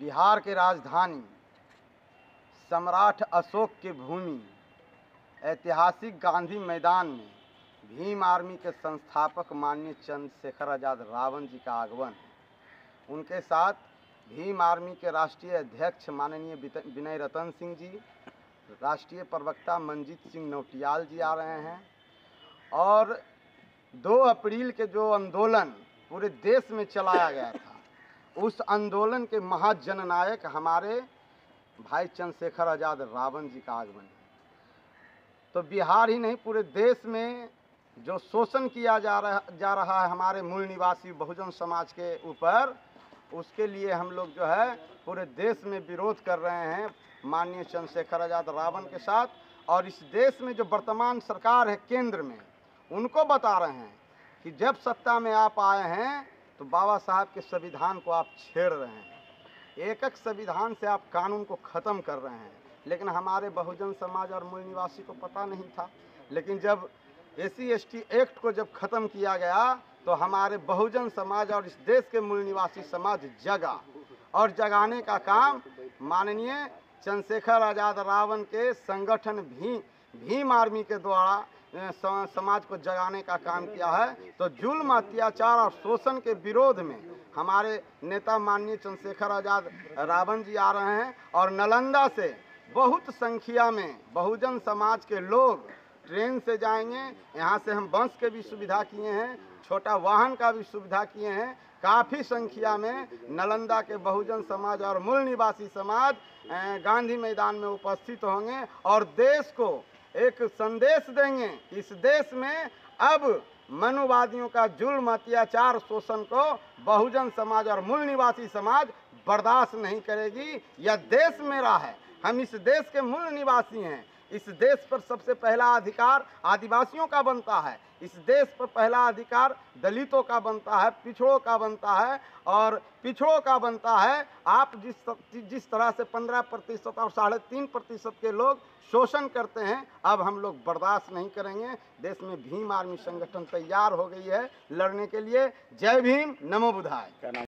बिहार के राजधानी सम्राट अशोक की भूमि ऐतिहासिक गांधी मैदान में भीम आर्मी के संस्थापक माननीय चंद्रशेखर आज़ाद रावण जी का आगमन है। उनके साथ भीम आर्मी के राष्ट्रीय अध्यक्ष माननीय विनय रतन सिंह जी, राष्ट्रीय प्रवक्ता मंजीत सिंह नौटियाल जी आ रहे हैं। और 2 अप्रैल के जो आंदोलन पूरे देश में चलाया गया था, उस आंदोलन के महाजननायक हमारे भाई चंद्रशेखर आज़ाद रावण जी का आगमन है। तो बिहार ही नहीं, पूरे देश में जो शोषण किया जा रहा है हमारे मूल निवासी बहुजन समाज के ऊपर, उसके लिए हम लोग जो है पूरे देश में विरोध कर रहे हैं माननीय चंद्रशेखर आज़ाद रावण के साथ। और इस देश में जो वर्तमान सरकार है केंद्र में, उनको बता रहे हैं कि जब सत्ता में आप आए हैं तो बाबा साहब के संविधान को आप छेड़ रहे हैं, एक संविधान से आप कानून को ख़त्म कर रहे हैं। लेकिन हमारे बहुजन समाज और मूल निवासी को पता नहीं था। लेकिन जब SC/ST एक्ट को जब ख़त्म किया गया तो हमारे बहुजन समाज और इस देश के मूल निवासी समाज जगा, और जगाने का काम माननीय चंद्रशेखर आज़ाद रावण के संगठन भीम आर्मी के द्वारा समाज को जगाने का काम किया है। तो जुल्म, अत्याचार और शोषण के विरोध में हमारे नेता माननीय चंद्रशेखर आज़ाद रावण जी आ रहे हैं। और नालंदा से बहुत संख्या में बहुजन समाज के लोग ट्रेन से जाएंगे। यहाँ से हम बस के भी सुविधा किए हैं, छोटा वाहन का भी सुविधा किए हैं। काफ़ी संख्या में नालंदा के बहुजन समाज और मूल निवासी समाज गांधी मैदान में उपस्थित होंगे और देश को एक संदेश देंगे। इस देश में अब मनुवादियों का जुल्म, अत्याचार, शोषण को बहुजन समाज और मूल निवासी समाज बर्दाश्त नहीं करेगी। यह देश मेरा है, हम इस देश के मूल निवासी हैं। इस देश पर सबसे पहला अधिकार आदिवासियों का बनता है, इस देश पर पहला अधिकार दलितों का बनता है, पिछड़ों का बनता है। और पिछड़ों का बनता है, आप जिस तरह से 15% और 3.5% के लोग शोषण करते हैं, अब हम लोग बर्दाश्त नहीं करेंगे। देश में भीम आर्मी संगठन तैयार हो गई है लड़ने के लिए। जय भीम, नमो बुद्धाय।